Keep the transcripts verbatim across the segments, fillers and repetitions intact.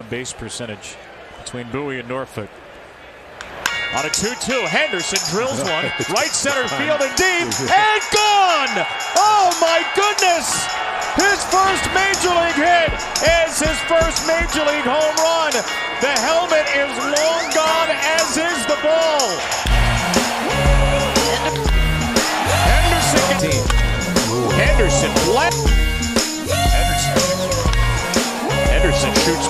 Base percentage between Bowie and Norfolk. On a two two, Henderson drills one, right center field and deep, and gone! Oh my goodness! His first Major League hit is his first Major League home run. The helmet is long gone, as is the ball. Henderson, Henderson left. Henderson, Henderson shoots.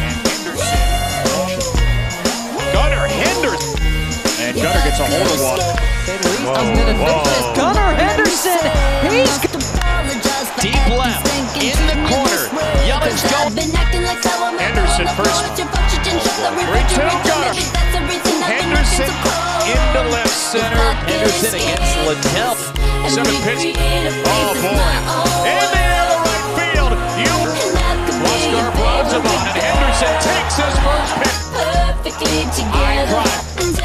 Gunnar Henderson. And Gunnar gets a holder walk. Whoa, whoa. Gunnar Henderson. He's deep left in the corner. Yelich going. Henderson first. three two Gunnar. Henderson into left center. Henderson against Littell. Seven pitch. Oh boy. In the air to right field. You. Oscar Brozovon and Henderson takes his first pitch. I cry.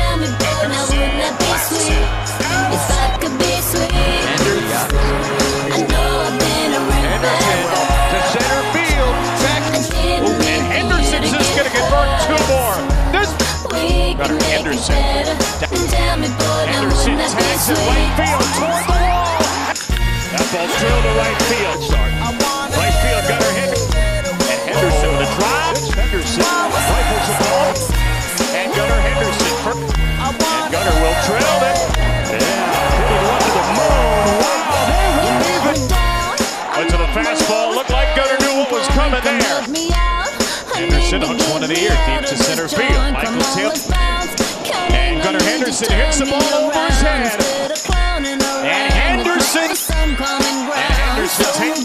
Henderson's just going to convert two more. This Gunnar Henderson. Henderson tags it right field toward the wall. That ball's drilled to right field. Right field, Gunnar Henderson. And Henderson with a drive. Henderson rifles the ball. And Gunnar Henderson. And Gunnar will trail it. Yeah, hitting one to the moon. Wow, they won't even. Went to the fastball. Looked like Gunnar knew what was coming there. Henderson hooks one in the ear, deep to center field. Michael Taylor. And Gunnar Henderson hits the ball over his head. And Henderson. And Henderson takes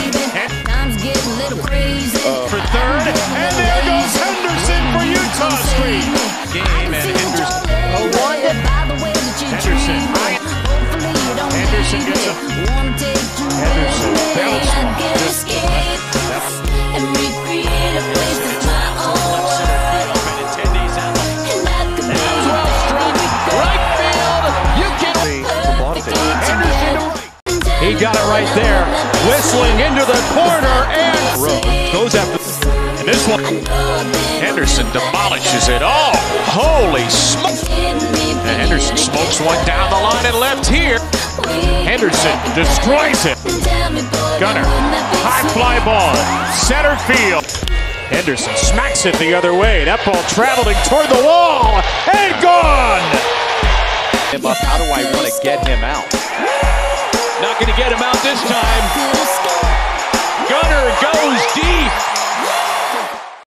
for third. And there goes Henderson for Utah Street. Game and Henderson. Oh, one. Henderson. Henderson gets a. Henderson belts one. Just he got it right there, whistling into the corner, and goes after. And this one, Henderson demolishes it. Oh, holy smoke! And Henderson smokes one down the line and left here. Henderson destroys it. Gunnar, high fly ball, center field. Henderson smacks it the other way. That ball traveling toward the wall and gone. How do I want to get him out? Not going to get him out this time. Gunnar goes deep.